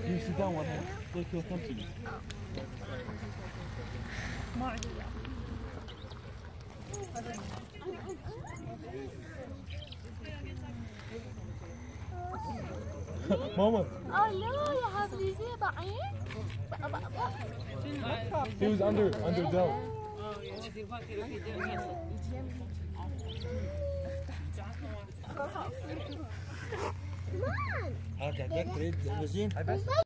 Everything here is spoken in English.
You sit down one hand. Take your time to me. Mama. لا يا حبيبي زي بعين بقى. He was under Dell. Come on.